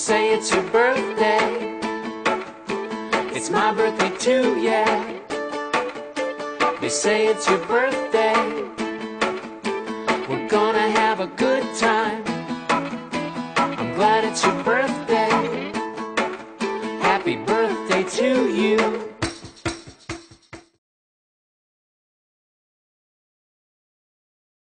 say it's your birthday. It's my birthday too, yeah. They say it's your birthday. We're gonna have a good time. I'm glad it's your birthday. Happy birthday to you.